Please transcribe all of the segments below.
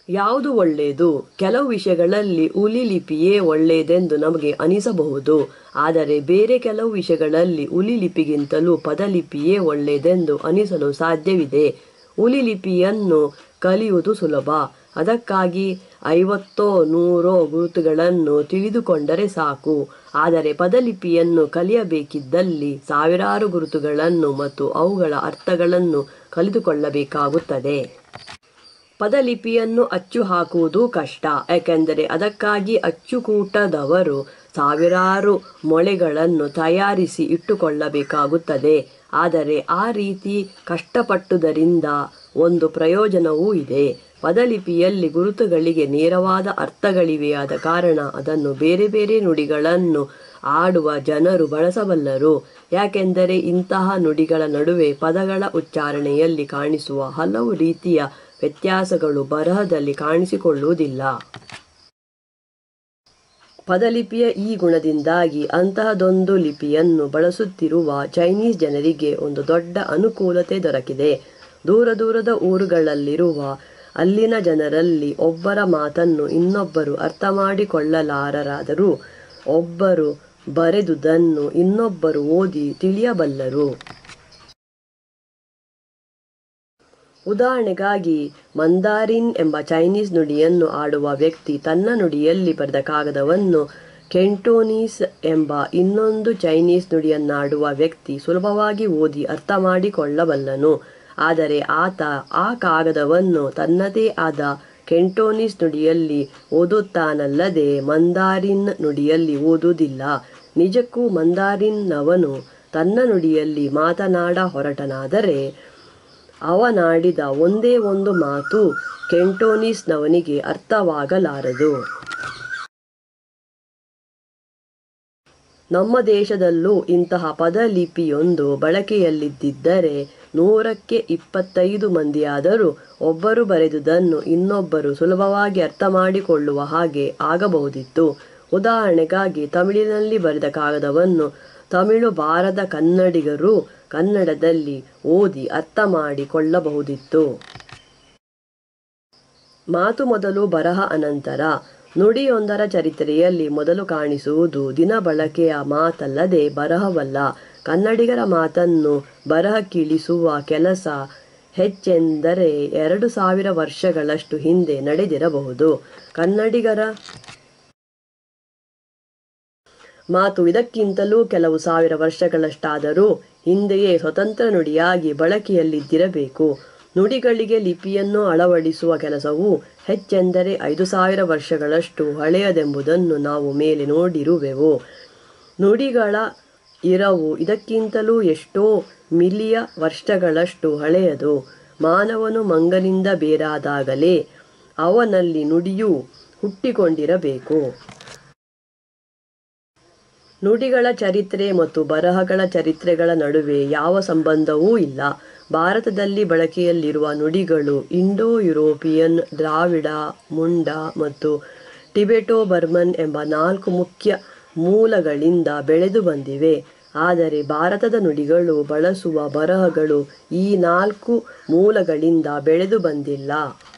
ಯಾವುದು ಒಳ್ಳೆಯದು? ಕೆಲವು ವಿಷಯಗಳಲ್ಲಿ ಉಲಿ ಲಿಪಿಯೇ ಒಳ್ಳೆಯದೆಂದು ನಮಗೆ ಅನಿಸಬಹುದು. ಆದರೆ ಬೇರೆ ಕೆಲವು ವಿಷಯಗಳಲ್ಲಿ ಉಲಿ ಲಿಪಿಗಿಂತಲೂ ಪದಲಿಪಿಯೇ ಒಳ್ಳೆಯದೆಂದು ಅನಿಸಲು ಸಾಧ್ಯವಿದೆ. ಉಲಿ ಲಿಪಿಯನ್ನು ಕಲಿಯುವುದು ಸುಲಭ. ಅದಕ್ಕಾಗಿ 50-100 ಗುರುತುಗಳನ್ನು ತಿಳಿದುಕೊಂಡರೆ ಸಾಕು. ಆದರೆ ಪದಲಿಪಿಯನ್ನು ಕಲಿಯಬೇಕಿದ್ದಲ್ಲಿ ಸಾವಿರಾರು ಗುರುತುಗಳನ್ನು ಮತ್ತು ಅವುಗಳ ಅರ್ಥಗಳನ್ನು ಕಲಿತುಕೊಳ್ಳಬೇಕಾಗುತ್ತದೆ. ಪದಲಿಪಿಯನ್ನು ಅಚ್ಚು ಹಾಕುವುದು ಕಷ್ಟ, ಏಕೆಂದರೆ ಅದಕ್ಕಾಗಿ ಅಚ್ಚುಕೂಟದವರು ಸಾವಿರಾರು ಮೊಳೆಗಳನ್ನು ತಯಾರಿಸಿ ಇಟ್ಟುಕೊಳ್ಳಬೇಕಾಗುತ್ತದೆ. ಆದರೆ ಆ ರೀತಿ ಕಷ್ಟಪಟ್ಟುದರಿಂದ ಒಂದು ಪ್ರಯೋಜನವೂ ಇದೆ. ಪದಲಿಪಿಯಲ್ಲಿ ಗುರುತುಗಳಿಗೆ ನೇರವಾದ ಅರ್ಥಗಳಿವೆಯಾದ ಕಾರಣ ಅದನ್ನು ಬೇರೆ ಬೇರೆ ನುಡಿಗಳನ್ನು ಆಡುವ ಜನರು ಬಳಸಬಲ್ಲರು. ಯಾಕೆಂದರೆ ಇಂತಹ ನುಡಿಗಳ ನಡುವೆ ಪದಗಳ ಉಚ್ಚಾರಣೆಯಲ್ಲಿ ಕಾಣಿಸುವ ಹಲವು ರೀತಿಯ ವ್ಯತ್ಯಾಸಗಳು ಬರಹದಲ್ಲಿ ಕಾಣಿಸಿಕೊಳ್ಳುವುದಿಲ್ಲ. ಪದಲಿಪಿಯ ಈ ಗುಣದಿಂದಾಗಿ ಅಂತಹದೊಂದು ಲಿಪಿಯನ್ನು ಬಳಸುತ್ತಿರುವ ಚೈನೀಸ್ ಜನರಿಗೆ ಒಂದು ದೊಡ್ಡ ಅನುಕೂಲತೆ ದೊರಕಿದೆ. ದೂರ ದೂರದ ಊರುಗಳಲ್ಲಿರುವ ಅಲ್ಲಿನ ಜನರಲ್ಲಿ ಒಬ್ಬರ ಮಾತನ್ನು ಇನ್ನೊಬ್ಬರು ಅರ್ಥ ಮಾಡಿಕೊಳ್ಳಲಾರರಾದರೂ ಒಬ್ಬರು ಬರೆದುದನ್ನು ಇನ್ನೊಬ್ಬರು ಓದಿ ತಿಳಿಯಬಲ್ಲರು. ಉದಾಹರಣೆಗಾಗಿ, ಮಂದಾರಿನ್ ಎಂಬ ಚೈನೀಸ್ ನುಡಿಯನ್ನು ಆಡುವ ವ್ಯಕ್ತಿ ತನ್ನ ನುಡಿಯಲ್ಲಿ ಬರೆದ ಕಾಗದವನ್ನು ಕೆಂಟೋನೀಸ್ ಎಂಬ ಇನ್ನೊಂದು ಚೈನೀಸ್ ನುಡಿಯನ್ನಾಡುವ ವ್ಯಕ್ತಿ ಸುಲಭವಾಗಿ ಓದಿ ಅರ್ಥ ಮಾಡಿಕೊಳ್ಳಬಲ್ಲನು. ಆದರೆ ಆತ ಆ ಕಾಗದವನ್ನು ತನ್ನದೇ ಆದ ಕೆಂಟೋನೀಸ್ ನುಡಿಯಲ್ಲಿ ಓದುತ್ತಾನಲ್ಲದೆ ಮಂದಾರಿನ್ ನುಡಿಯಲ್ಲಿ ಓದುವುದಿಲ್ಲ. ನಿಜಕ್ಕೂ ಮಂದಾರಿನ್ನವನು ತನ್ನ ನುಡಿಯಲ್ಲಿ ಮಾತನಾಡ ಹೊರಟನಾದರೆ ಅವನಾಡಿದ ಒಂದೇ ಒಂದು ಮಾತು ಕೆಂಟೋನೀಸ್ನವನಿಗೆ ಅರ್ಥವಾಗಲಾರದು. ನಮ್ಮ ದೇಶದಲ್ಲೂ ಇಂತಹ ಪದಲಿಪಿಯೊಂದು ಬಳಕೆಯಲ್ಲಿದ್ದಿದ್ದರೆ 100ಕ್ಕೆ 25 ಮಂದಿಯಾದರೂ ಒಬ್ಬರು ಬರೆದುದನ್ನು ಇನ್ನೊಬ್ಬರು ಸುಲಭವಾಗಿ ಅರ್ಥ ಮಾಡಿಕೊಳ್ಳುವ ಹಾಗೆ ಆಗಬಹುದಿತ್ತು. ಉದಾಹರಣೆಗಾಗಿ, ತಮಿಳಿನಲ್ಲಿ ಬರೆದ ಕಾಗದವನ್ನು ತಮಿಳು ಬಾರದ ಕನ್ನಡಿಗರು ಕನ್ನಡದಲ್ಲಿ ಓದಿ ಅರ್ಥ ಮಾಡಿಕೊಳ್ಳಬಹುದಿತ್ತು. ಮಾತು ಮೊದಲು, ಬರಹ ಅನಂತರ. ನುಡಿಯೊಂದರ ಚರಿತ್ರೆಯಲ್ಲಿ ಮೊದಲು ಕಾಣಿಸುವುದು ದಿನ ಬಳಕೆಯ ಮಾತಲ್ಲದೆ ಬರಹವಲ್ಲ. ಕನ್ನಡಿಗರ ಮಾತನ್ನು ಬರಹಕ್ಕಿಳಿಸುವ ಕೆಲಸ ಹೆಚ್ಚೆಂದರೆ 2000 ವರ್ಷಗಳಷ್ಟು ಹಿಂದೆ ನಡೆದಿರಬಹುದು. ಕನ್ನಡಿಗರ ಮಾತು ಇದಕ್ಕಿಂತಲೂ ಕೆಲವು ಸಾವಿರ ವರ್ಷಗಳಷ್ಟಾದರೂ ಹಿಂದೆಯೇ ಸ್ವತಂತ್ರ ನುಡಿಯಾಗಿ ಬಳಕೆಯಲ್ಲಿದ್ದಿರಬೇಕು. ನುಡಿಗಳಿಗೆ ಲಿಪಿಯನ್ನು ಅಳವಡಿಸುವ ಕೆಲಸವು ಹೆಚ್ಚೆಂದರೆ 5000 ವರ್ಷಗಳಷ್ಟು ಹಳೆಯದೆಂಬುದನ್ನು ನಾವು ಮೇಲೆ ನೋಡಿರುವೆವು. ನುಡಿಗಳ ಇರವು ಇದಕ್ಕಿಂತಲೂ ಎಷ್ಟೋ ಮಿಲಿಯ ವರ್ಷಗಳಷ್ಟು ಹಳೆಯದು. ಮಾನವನು ಮಂಗನಿಂದ ಬೇರಾದಾಗಲೇ ಅವನಲ್ಲಿ ನುಡಿಯು ಹುಟ್ಟಿಕೊಂಡಿರಬೇಕು. ನುಡಿಗಳ ಚರಿತ್ರೆ ಮತ್ತು ಬರಹಗಳ ಚರಿತ್ರೆಗಳ ನಡುವೆ ಯಾವ ಸಂಬಂಧವೂ ಇಲ್ಲ. ಭಾರತದಲ್ಲಿ ಬಳಕೆಯಲ್ಲಿರುವ ನುಡಿಗಳು ಇಂಡೋ-ಯುರೋಪಿಯನ್, ದ್ರಾವಿಡ, ಮುಂಡಾ ಮತ್ತು ಟಿಬೆಟೋ-ಬರ್ಮನ್ ಎಂಬ 4 ಮುಖ್ಯ ಮೂಲಗಳಿಂದ ಬೆಳೆದು ಬಂದಿವೆ. ಆದರೆ ಭಾರತದ ನುಡಿಗಳು ಬಳಸುವ ಬರಹಗಳು ಈ 4 ಮೂಲಗಳಿಂದ ಬೆಳೆದು ಬಂದಿಲ್ಲ.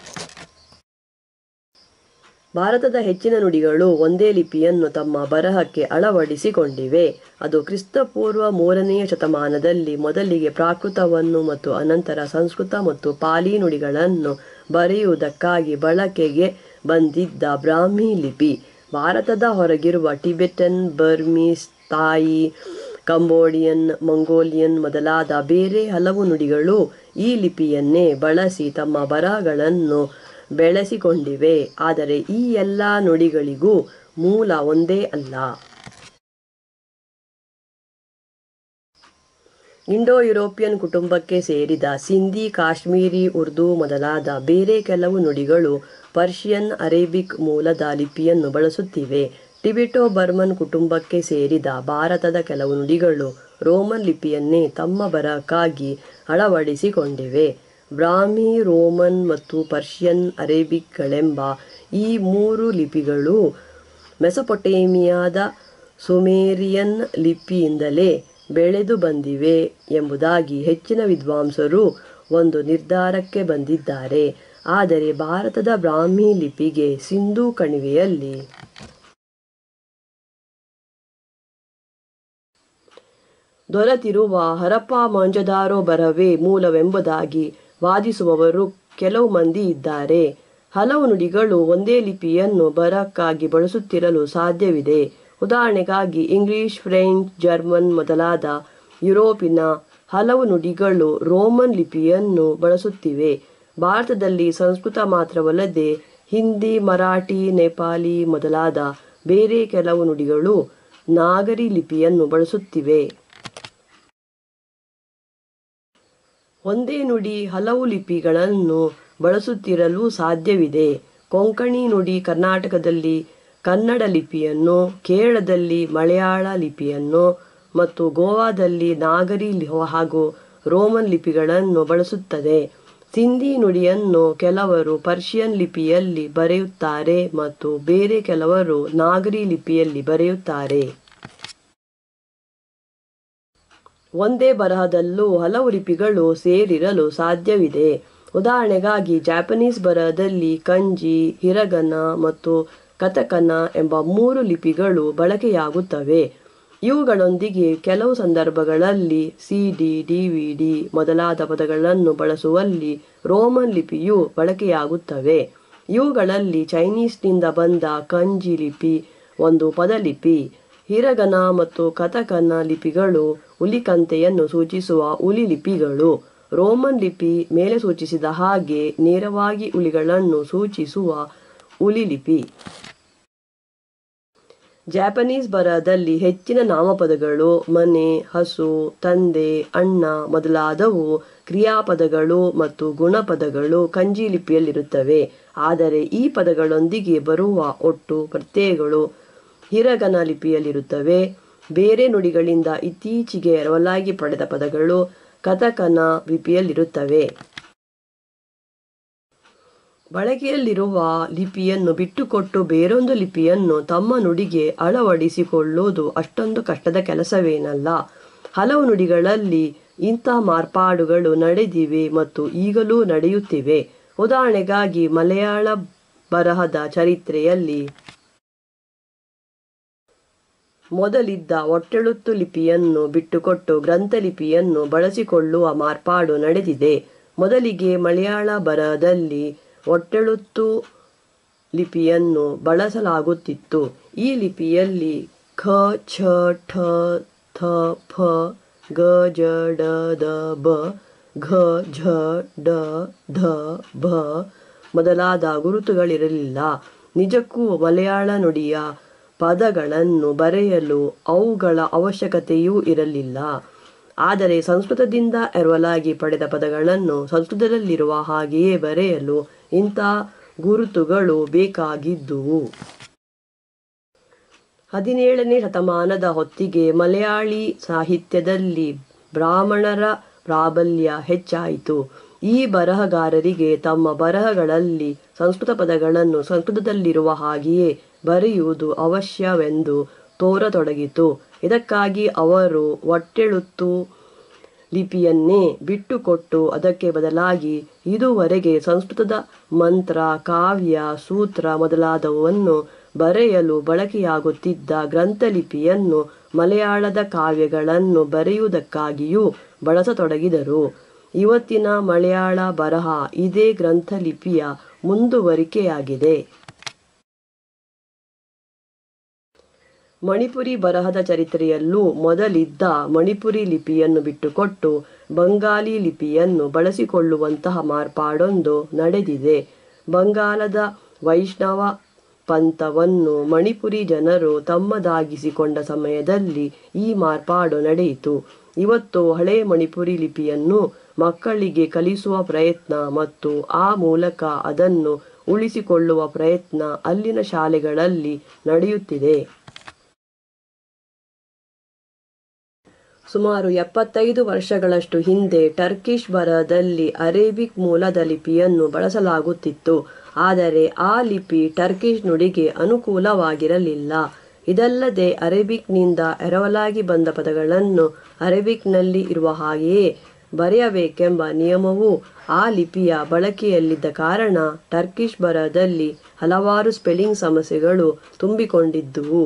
ಭಾರತದ ಹೆಚ್ಚಿನ ನುಡಿಗಳು ಒಂದೇ ಲಿಪಿಯನ್ನು ತಮ್ಮ ಬರಹಕ್ಕೆ ಅಳವಡಿಸಿಕೊಂಡಿವೆ. ಅದು ಕ್ರಿಸ್ತಪೂರ್ವ 3ನೇ ಶತಮಾನದಲ್ಲಿ ಮೊದಲಿಗೆ ಪ್ರಾಕೃತವನ್ನು ಮತ್ತು ಅನಂತರ ಸಂಸ್ಕೃತ ಮತ್ತು ಪಾಲಿ ನುಡಿಗಳನ್ನು ಬರೆಯುವುದಕ್ಕಾಗಿ ಬಳಕೆಗೆ ಬಂದಿದ್ದ ಬ್ರಾಹ್ಮಿ ಲಿಪಿ. ಭಾರತದ ಹೊರಗಿರುವ ಟಿಬೆಟನ್, ಬರ್ಮೀಸ್, ತಾಯಿ, ಕಂಬೋಡಿಯನ್, ಮಂಗೋಲಿಯನ್ ಮೊದಲಾದ ಬೇರೆ ಹಲವು ನುಡಿಗಳು ಈ ಲಿಪಿಯನ್ನೇ ಬಳಸಿ ತಮ್ಮ ಬರಹಗಳನ್ನು ಬೆಳೆಸಿಕೊಂಡಿವೆ. ಆದರೆ ಈ ಎಲ್ಲ ನುಡಿಗಳಿಗೂ ಮೂಲ ಒಂದೇ ಅಲ್ಲ. ಇಂಡೋ-ಯುರೋಪಿಯನ್ ಕುಟುಂಬಕ್ಕೆ ಸೇರಿದ ಸಿಂಧಿ, ಕಾಶ್ಮೀರಿ, ಉರ್ದು ಮೊದಲಾದ ಬೇರೆ ಕೆಲವು ನುಡಿಗಳು ಪರ್ಷಿಯನ್, ಅರೇಬಿಕ್ ಮೂಲದ ಲಿಪಿಯನ್ನು ಬಳಸುತ್ತಿವೆ. ಟಿಬೆಟೋ-ಬರ್ಮನ್ ಕುಟುಂಬಕ್ಕೆ ಸೇರಿದ ಭಾರತದ ಕೆಲವು ನುಡಿಗಳು ರೋಮನ್ ಲಿಪಿಯನ್ನೇ ತಮ್ಮ ಬರಹಕ್ಕಾಗಿ ಅಳವಡಿಸಿಕೊಂಡಿವೆ. ಬ್ರಾಹ್ಮಿ, ರೋಮನ್ ಮತ್ತು ಪರ್ಷಿಯನ್, ಅರೇಬಿಕ್ಗಳೆಂಬ ಈ 3 ಲಿಪಿಗಳು ಮೆಸೊಪೊಟೇಮಿಯಾದ ಸುಮೇರಿಯನ್ ಲಿಪಿಯಿಂದಲೇ ಬೆಳೆದು ಬಂದಿವೆ ಎಂಬುದಾಗಿ ಹೆಚ್ಚಿನ ವಿದ್ವಾಂಸರು ಒಂದು ನಿರ್ಧಾರಕ್ಕೆ ಬಂದಿದ್ದಾರೆ. ಆದರೆ ಭಾರತದ ಬ್ರಾಹ್ಮಿ ಲಿಪಿಗೆ ಸಿಂಧೂ ಕಣಿವೆಯಲ್ಲಿ ದೊರೆತಿರುವ ಹರಪ್ಪ ಮೊಹಂಜೊದಾರೋ ಬರಹವೇ ಮೂಲವೆಂಬುದಾಗಿ ವಾದಿಸುವವರು ಕೆಲವು ಮಂದಿ ಇದ್ದಾರೆ. ಹಲವು ನುಡಿಗಳು ಒಂದೇ ಲಿಪಿಯನ್ನು ಬರಹಕ್ಕಾಗಿ ಬಳಸುತ್ತಿರಲು ಸಾಧ್ಯವಿದೆ. ಉದಾಹರಣೆಗಾಗಿ ಇಂಗ್ಲಿಷ್, ಫ್ರೆಂಚ್, ಜರ್ಮನ್ ಮೊದಲಾದ ಯುರೋಪಿನ ಹಲವು ನುಡಿಗಳು ರೋಮನ್ ಲಿಪಿಯನ್ನು ಬಳಸುತ್ತಿವೆ. ಭಾರತದಲ್ಲಿ ಸಂಸ್ಕೃತ ಮಾತ್ರವಲ್ಲದೆ ಹಿಂದಿ, ಮರಾಠಿ, ನೇಪಾಳಿ ಮೊದಲಾದ ಬೇರೆ ಕೆಲವು ನುಡಿಗಳು ನಾಗರಿ ಲಿಪಿಯನ್ನು ಬಳಸುತ್ತಿವೆ. ಒಂದೇ ನುಡಿ ಹಲವು ಲಿಪಿಗಳನ್ನು ಬಳಸುತ್ತಿರಲು ಸಾಧ್ಯವಿದೆ. ಕೊಂಕಣಿ ನುಡಿ ಕರ್ನಾಟಕದಲ್ಲಿ ಕನ್ನಡ ಲಿಪಿಯನ್ನು, ಕೇರಳದಲ್ಲಿ ಮಲಯಾಳ ಲಿಪಿಯನ್ನು ಮತ್ತು ಗೋವಾದಲ್ಲಿ ನಾಗರಿ ಹಾಗೂ ರೋಮನ್ ಲಿಪಿಗಳನ್ನು ಬಳಸುತ್ತದೆ. ಸಿಂಧಿ ನುಡಿಯನ್ನು ಕೆಲವರು ಪರ್ಷಿಯನ್ ಲಿಪಿಯಲ್ಲಿ ಬರೆಯುತ್ತಾರೆ ಮತ್ತು ಬೇರೆ ಕೆಲವರು ನಾಗರಿ ಲಿಪಿಯಲ್ಲಿ ಬರೆಯುತ್ತಾರೆ. ಒಂದೇ ಬರಹದಲ್ಲೂ ಹಲವು ಲಿಪಿಗಳು ಸೇರಿರಲು ಸಾಧ್ಯವಿದೆ. ಉದಾಹರಣೆಗಾಗಿ ಜಾಪನೀಸ್ ಬರಹದಲ್ಲಿ ಕಂಜಿ, ಹಿರಗನ ಮತ್ತು ಕಥಕನ ಎಂಬ 3 ಲಿಪಿಗಳು ಬಳಕೆಯಾಗುತ್ತವೆ. ಇವುಗಳೊಂದಿಗೆ ಕೆಲವು ಸಂದರ್ಭಗಳಲ್ಲಿ CD, DVD ಮೊದಲಾದ ಪದಗಳನ್ನು ಬಳಸುವಲ್ಲಿ ರೋಮನ್ ಲಿಪಿಯೂ ಬಳಕೆಯಾಗುತ್ತವೆ. ಇವುಗಳಲ್ಲಿ ಚೈನೀಸ್ನಿಂದ ಬಂದ ಕಂಜಿ ಲಿಪಿ ಒಂದು ಪದಲಿಪಿ. ಹಿರಗನ ಮತ್ತು ಕಥಕನ ಲಿಪಿಗಳು ಉಲಿಕಂತೆಯನ್ನು ಸೂಚಿಸುವ ಉಲಿ ಲಿಪಿಗಳು. ರೋಮನ್ ಲಿಪಿ ಮೇಲೆ ಸೂಚಿಸಿದ ಹಾಗೆ ನೇರವಾಗಿ ಉಲಿಗಳನ್ನು ಸೂಚಿಸುವ ಉಲಿ ಲಿಪಿ. ಜಾಪನೀಸ್ ಬರಹದಲ್ಲಿ ಹೆಚ್ಚಿನ ನಾಮಪದಗಳು ಮನೆ, ಹಸು, ತಂದೆ, ಅಣ್ಣ ಮೊದಲಾದವು ಕ್ರಿಯಾಪದಗಳು ಮತ್ತು ಗುಣಪದಗಳು ಕಂಜಿ ಲಿಪಿಯಲ್ಲಿರುತ್ತವೆ. ಆದರೆ ಈ ಪದಗಳೊಂದಿಗೆ ಬರುವ ಒಟ್ಟು ಪ್ರತ್ಯಯಗಳು ಹಿರಗನ ಲಿಪಿಯಲ್ಲಿರುತ್ತವೆ. ಬೇರೆ ನುಡಿಗಳಿಂದ ಇತ್ತೀಚೆಗೆ ಎರವಲಾಗಿ ಪಡೆದ ಪದಗಳು ಕಥಕನ ಲಿಪಿಯಲ್ಲಿರುತ್ತವೆ. ಬಳಕೆಯಲ್ಲಿರುವ ಲಿಪಿಯನ್ನು ಬಿಟ್ಟುಕೊಟ್ಟು ಬೇರೊಂದು ಲಿಪಿಯನ್ನು ತಮ್ಮ ನುಡಿಗೆ ಅಳವಡಿಸಿಕೊಳ್ಳುವುದು ಅಷ್ಟೊಂದು ಕಷ್ಟದ ಕೆಲಸವೇನಲ್ಲ. ಹಲವು ನುಡಿಗಳಲ್ಲಿ ಇಂಥ ಮಾರ್ಪಾಡುಗಳು ನಡೆದಿವೆ ಮತ್ತು ಈಗಲೂ ನಡೆಯುತ್ತಿವೆ. ಉದಾಹರಣೆಗಾಗಿ ಮಲಯಾಳ ಬರಹದ ಚರಿತ್ರೆಯಲ್ಲಿ ಮೊದಲಿದ್ದ ಒಟ್ಟೆಳುತ್ತು ಲಿಪಿಯನ್ನು ಬಿಟ್ಟುಕೊಟ್ಟು ಗ್ರಂಥಲಿಪಿಯನ್ನು ಬಳಸಿಕೊಳ್ಳುವ ಮಾರ್ಪಾಡು ನಡೆದಿದೆ. ಮೊದಲಿಗೆ ಮಲಯಾಳ ಬರಹದಲ್ಲಿ ಒಟ್ಟೆಳುತ್ತು ಲಿಪಿಯನ್ನು ಬಳಸಲಾಗುತ್ತಿತ್ತು. ಈ ಲಿಪಿಯಲ್ಲಿ ಖ, ಛ, ಠ, ಥ, ಫ, ಗ, ಜ, ಡ, ದ, ಬ, ಘ, ಝ, ಡ, ಧ, ಭ ಮೊದಲಾದ ಗುರುತುಗಳಿರಲಿಲ್ಲ. ನಿಜಕ್ಕೂ ಮಲಯಾಳ ನುಡಿಯ ಪದಗಳನ್ನು ಬರೆಯಲು ಅವುಗಳ ಅವಶ್ಯಕತೆಯೂ ಇರಲಿಲ್ಲ. ಆದರೆ ಸಂಸ್ಕೃತದಿಂದ ಎರವಲಾಗಿ ಪಡೆದ ಪದಗಳನ್ನು ಸಂಸ್ಕೃತದಲ್ಲಿರುವ ಹಾಗೆಯೇ ಬರೆಯಲು ಇಂಥ ಗುರುತುಗಳು ಬೇಕಾಗಿದ್ದುವು. 17ನೇ ಶತಮಾನದ ಹೊತ್ತಿಗೆ ಮಲಯಾಳಿ ಸಾಹಿತ್ಯದಲ್ಲಿ ಬ್ರಾಹ್ಮಣರ ಪ್ರಾಬಲ್ಯ ಹೆಚ್ಚಾಯಿತು. ಈ ಬರಹಗಾರರಿಗೆ ತಮ್ಮ ಬರಹಗಳಲ್ಲಿ ಸಂಸ್ಕೃತ ಪದಗಳನ್ನು ಸಂಸ್ಕೃತದಲ್ಲಿರುವ ಹಾಗೆಯೇ ಬರೆಯುವುದು ಅವಶ್ಯವೆಂದು ತೋರತೊಡಗಿತು. ಇದಕ್ಕಾಗಿ ಅವರು ಒಟ್ಟೆಳುತ್ತು ಲಿಪಿಯನ್ನೇ ಬಿಟ್ಟುಕೊಟ್ಟು ಅದಕ್ಕೆ ಬದಲಾಗಿ ಇದುವರೆಗೆ ಸಂಸ್ಕೃತದ ಮಂತ್ರ, ಕಾವ್ಯ, ಸೂತ್ರ ಮೊದಲಾದವನ್ನು ಬರೆಯಲು ಬಳಕೆಯಾಗುತ್ತಿದ್ದ ಗ್ರಂಥಲಿಪಿಯನ್ನು ಮಲಯಾಳದ ಕಾವ್ಯಗಳನ್ನು ಬರೆಯುವುದಕ್ಕಾಗಿಯೂ ಬಳಸತೊಡಗಿದರು. ಇವತ್ತಿನ ಮಲಯಾಳ ಬರಹ ಇದೇ ಗ್ರಂಥಲಿಪಿಯ ಮುಂದುವರಿಕೆಯಾಗಿದೆ. ಮಣಿಪುರಿ ಬರಹದ ಚರಿತ್ರೆಯಲ್ಲೂ ಮೊದಲಿದ್ದ ಮಣಿಪುರಿ ಲಿಪಿಯನ್ನು ಬಿಟ್ಟುಕೊಟ್ಟು ಬಂಗಾಲಿ ಲಿಪಿಯನ್ನು ಬಳಸಿಕೊಳ್ಳುವಂತಹ ಮಾರ್ಪಾಡೊಂದು ನಡೆದಿದೆ. ಬಂಗಾಲದ ವೈಷ್ಣವ ಪಂಥವನ್ನು ಮಣಿಪುರಿ ಜನರು ತಮ್ಮದಾಗಿಸಿಕೊಂಡ ಸಮಯದಲ್ಲಿ ಈ ಮಾರ್ಪಾಡು ನಡೆಯಿತು. ಇವತ್ತು ಹಳೆ ಮಣಿಪುರಿ ಲಿಪಿಯನ್ನು ಮಕ್ಕಳಿಗೆ ಕಲಿಸುವ ಪ್ರಯತ್ನ ಮತ್ತು ಆ ಮೂಲಕ ಅದನ್ನು ಉಳಿಸಿಕೊಳ್ಳುವ ಪ್ರಯತ್ನ ಅಲ್ಲಿನ ಶಾಲೆಗಳಲ್ಲಿ ನಡೆಯುತ್ತಿದೆ. ಸುಮಾರು 75 ವರ್ಷಗಳಷ್ಟು ಹಿಂದೆ ಟರ್ಕಿಷ್ ಬರಹದಲ್ಲಿ ಅರೇಬಿಕ್ ಮೂಲದ ಲಿಪಿಯನ್ನು ಬಳಸಲಾಗುತ್ತಿತ್ತು. ಆದರೆ ಆ ಲಿಪಿ ಟರ್ಕಿಷ್ ನುಡಿಗೆ ಅನುಕೂಲವಾಗಿರಲಿಲ್ಲ. ಇದಲ್ಲದೆ ಅರೇಬಿಕ್ನಿಂದ ಎರವಲಾಗಿ ಬಂದ ಪದಗಳನ್ನು ಅರೇಬಿಕ್ನಲ್ಲಿ ಇರುವ ಹಾಗೆಯೇ ಬರೆಯಬೇಕೆಂಬ ನಿಯಮವು ಆ ಲಿಪಿಯ ಬಳಕೆಯಲ್ಲಿದ್ದ ಕಾರಣ ಟರ್ಕಿಷ್ ಬರಹದಲ್ಲಿ ಹಲವಾರು ಸ್ಪೆಲ್ಲಿಂಗ್ ಸಮಸ್ಯೆಗಳು ತುಂಬಿಕೊಂಡಿದ್ದುವು.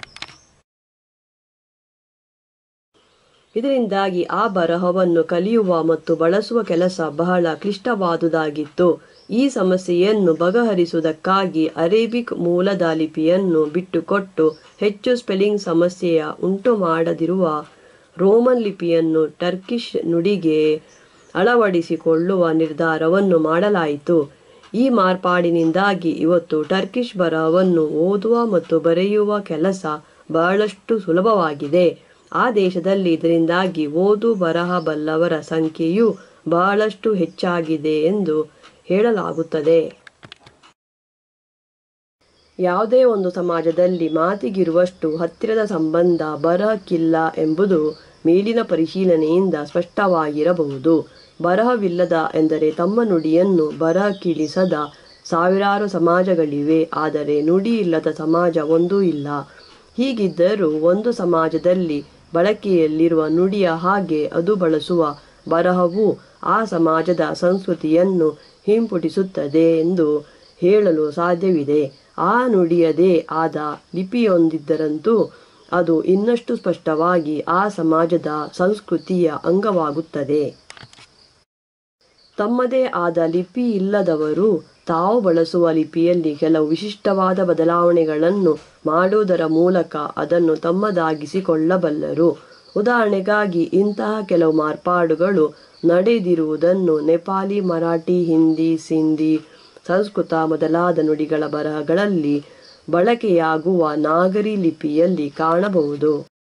ಇದರಿಂದಾಗಿ ಆ ಬರಹವನ್ನು ಕಲಿಯುವ ಮತ್ತು ಬಳಸುವ ಕೆಲಸ ಬಹಳ ಕ್ಲಿಷ್ಟವಾದುದಾಗಿತ್ತು. ಈ ಸಮಸ್ಯೆಯನ್ನು ಬಗೆಹರಿಸುವುದಕ್ಕಾಗಿ ಅರೇಬಿಕ್ ಮೂಲದ ಲಿಪಿಯನ್ನು ಬಿಟ್ಟುಕೊಟ್ಟು ಹೆಚ್ಚು ಸ್ಪೆಲ್ಲಿಂಗ್ ಸಮಸ್ಯೆಯ ಉಂಟುಮಾಡದಿರುವ ರೋಮನ್ ಲಿಪಿಯನ್ನು ಟರ್ಕಿಷ್ ನುಡಿಗೆ ಅಳವಡಿಸಿಕೊಳ್ಳುವ ನಿರ್ಧಾರವನ್ನು ಮಾಡಲಾಯಿತು. ಈ ಮಾರ್ಪಾಡಿನಿಂದಾಗಿ ಇವತ್ತು ಟರ್ಕಿಷ್ ಬರಹವನ್ನು ಓದುವ ಮತ್ತು ಬರೆಯುವ ಕೆಲಸ ಬಹಳಷ್ಟು ಸುಲಭವಾಗಿದೆ. ಆ ದೇಶದಲ್ಲಿ ಇದರಿಂದಾಗಿ ಓದು ಬರಹ ಬಲ್ಲವರ ಸಂಖ್ಯೆಯು ಬಹಳಷ್ಟು ಹೆಚ್ಚಾಗಿದೆ ಎಂದು ಹೇಳಲಾಗುತ್ತದೆ. ಯಾವುದೇ ಒಂದು ಸಮಾಜದಲ್ಲಿ ಮಾತಿಗಿರುವಷ್ಟು ಹತ್ತಿರದ ಸಂಬಂಧ ಬರಹಕ್ಕಿಲ್ಲ ಎಂಬುದು ಮೇಲಿನ ಪರಿಶೀಲನೆಯಿಂದ ಸ್ಪಷ್ಟವಾಗಿರಬಹುದು. ಬರಹವಿಲ್ಲದ ಎಂದರೆ ತಮ್ಮ ನುಡಿಯನ್ನು ಬರಹಕ್ಕಿಳಿಸದ ಸಾವಿರಾರು ಸಮಾಜಗಳಿವೆ, ಆದರೆ ನುಡಿ ಇಲ್ಲದ ಸಮಾಜ ಒಂದೂ ಇಲ್ಲ. ಹೀಗಿದ್ದರೂ ಒಂದು ಸಮಾಜದಲ್ಲಿ ಬಳಕೆಯಲ್ಲಿರುವ ನುಡಿಯ ಹಾಗೆ ಅದು ಬಳಸುವ ಬರಹವು ಆ ಸಮಾಜದ ಸಂಸ್ಕೃತಿಯನ್ನು ಹಿಂಪುಟಿಸುತ್ತದೆ ಎಂದು ಹೇಳಲು ಸಾಧ್ಯವಿದೆ. ಆ ನುಡಿಯದೇ ಆದ ಲಿಪಿಯೊಂದಿದ್ದರಂತೂ ಅದು ಇನ್ನಷ್ಟು ಸ್ಪಷ್ಟವಾಗಿ ಆ ಸಮಾಜದ ಸಂಸ್ಕೃತಿಯ ಅಂಗವಾಗುತ್ತದೆ. ತಮ್ಮದೇ ಆದ ಲಿಪಿ ಇಲ್ಲದವರು ತಾವು ಬಳಸುವ ಲಿಪಿಯಲ್ಲಿ ಕೆಲವು ವಿಶಿಷ್ಟವಾದ ಬದಲಾವಣೆಗಳನ್ನು ಮಾಡುವುದರ ಮೂಲಕ ಅದನ್ನು ತಮ್ಮದಾಗಿಸಿಕೊಳ್ಳಬಲ್ಲರು. ಉದಾಹರಣೆಗಾಗಿ ಇಂತಹ ಕೆಲವು ಮಾರ್ಪಾಡುಗಳು ನಡೆದಿರುವುದನ್ನು ನೆಪಾಲಿ, ಮರಾಠಿ, ಹಿಂದಿ, ಸಿಂಧಿ, ಸಂಸ್ಕೃತ ಮೊದಲಾದ ನುಡಿಗಳ ಬರಹಗಳಲ್ಲಿ ಬಳಕೆಯಾಗುವ ನಾಗರಿ ಲಿಪಿಯಲ್ಲಿ ಕಾಣಬಹುದು.